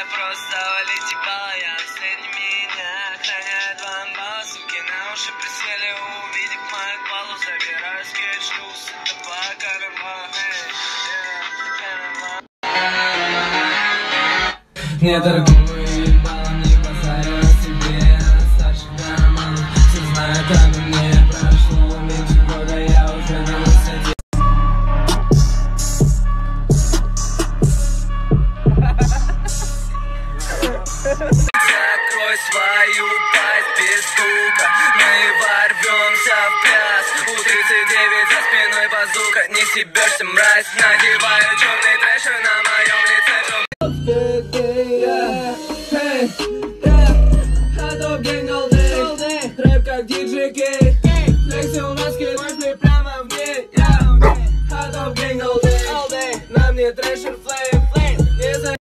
просто валите боятся меня. Охраняет ламба, суки на уши присели, увидев мою балу, забираю скетч-люс, это по карману. Не торгую ебалом, не базарю о себе. Старших романов, все знают обо мне. Прошло меньше года, я уже на высоте. Закрой свою пасть без стука, мы ворвемся в пляс. У 39 за спиной базука, не стебешься, мразь. Надеваю черный трэш на моем лице. Рэп как диджей Кей, флекси у нас кидмой прямо в ней. Hot dog gang all day, на мне трэшер флейм, не за...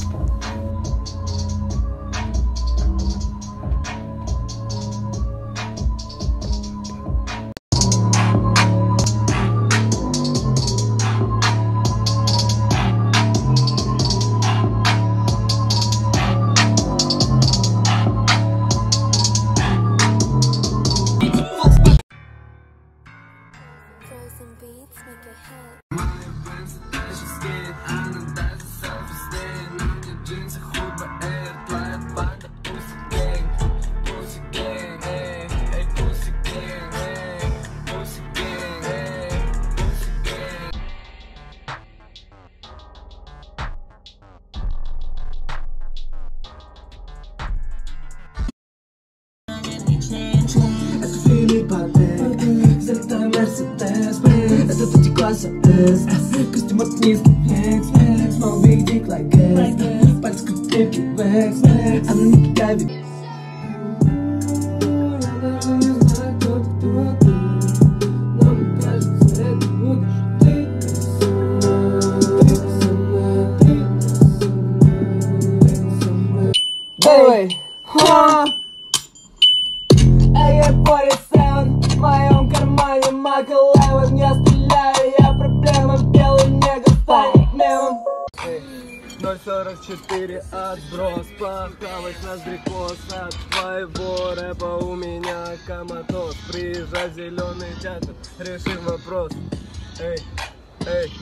Это Филипп Патек, залетай Мерседес, это Тати класса S, костюм от низких флекс, no big dick like S, пальцы как крепкий векс, а на них кавик. Я даже не знаю, кто ты, но мне кажется, это будешь ты со мной. Давай! AK-47 в моем кармане, Майкл Левин, я стреляю, я проблема, белый нега станет мемом. 0.44 отброс, похавать ноздрикос, от твоего рэпа у меня коматоз. Приезжай в зеленый театр, решим вопрос. Эй, эй.